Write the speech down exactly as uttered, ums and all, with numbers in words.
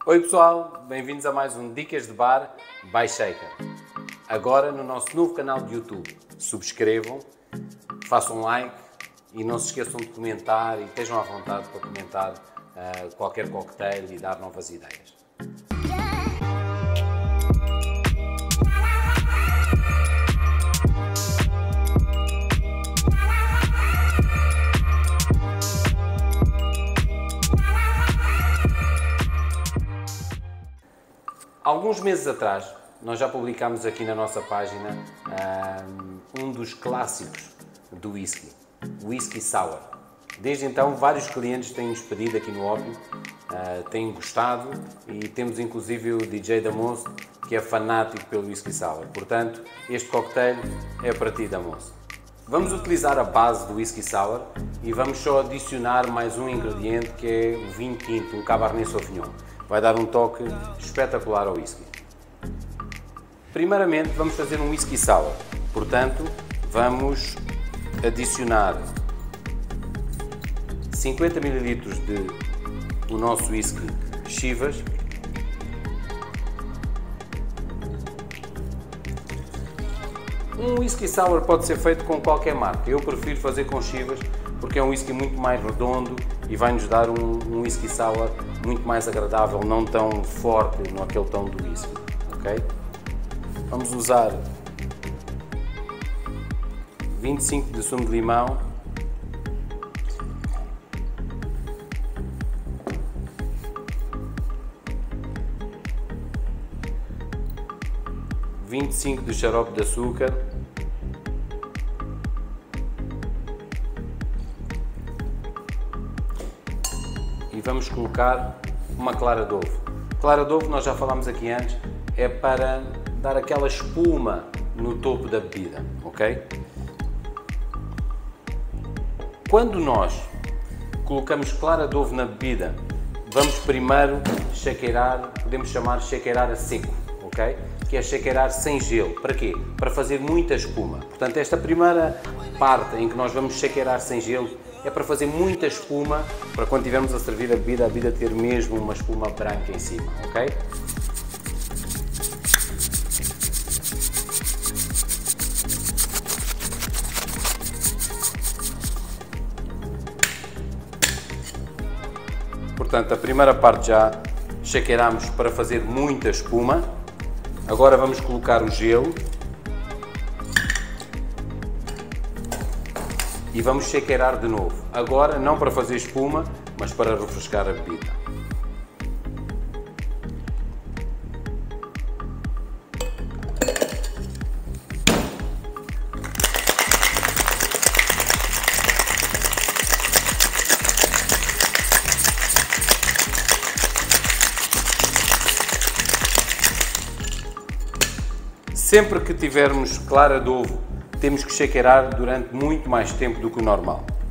Oi pessoal, bem-vindos a mais um Dicas de Bar by Shaker. Agora no nosso novo canal de YouTube. Subscrevam, façam like e não se esqueçam de comentar e estejam à vontade para comentar uh, qualquer cocktail e dar novas ideias. Alguns meses atrás, nós já publicámos aqui na nossa página um dos clássicos do whisky, o Whisky Sour. Desde então, vários clientes têm-nos pedido aqui no Ópio, têm gostado e temos inclusive o D J Damoso, que é fanático pelo Whisky Sour. Portanto, este cocktail é para ti, Damoso. Vamos utilizar a base do Whisky Sour e vamos só adicionar mais um ingrediente que é o vinho tinto, o Cabernet Sauvignon. Vai dar um toque espetacular ao whisky. Primeiramente vamos fazer um whisky sour, portanto vamos adicionar cinquenta mililitros de o nosso whisky Chivas, um whisky sour pode ser feito com qualquer marca, eu prefiro fazer com Chivas porque é um whisky muito mais redondo e vai nos dar um, um whisky sour muito mais agradável, não tão forte no aquele tom do whisky, ok? Vamos usar vinte e cinco de sumo de limão, vinte e cinco de xarope de açúcar, e vamos colocar uma clara de ovo. Clara de ovo, nós já falámos aqui antes, é para dar aquela espuma no topo da bebida, ok? Quando nós colocamos clara de ovo na bebida, vamos primeiro shakerar, podemos chamar de shakerar a seco, ok? Que é shakerar sem gelo. Para quê? Para fazer muita espuma. Portanto, esta primeira parte em que nós vamos shakerar sem gelo é para fazer muita espuma, para quando estivermos a servir a bebida, a bebida ter mesmo uma espuma branca em cima, ok? Portanto, a primeira parte já shakeramos para fazer muita espuma. Agora vamos colocar o gelo e vamos shakerar de novo. Agora não para fazer espuma, mas para refrescar a bebida. Sempre que tivermos clara de ovo, temos que shakerar durante muito mais tempo do que o normal.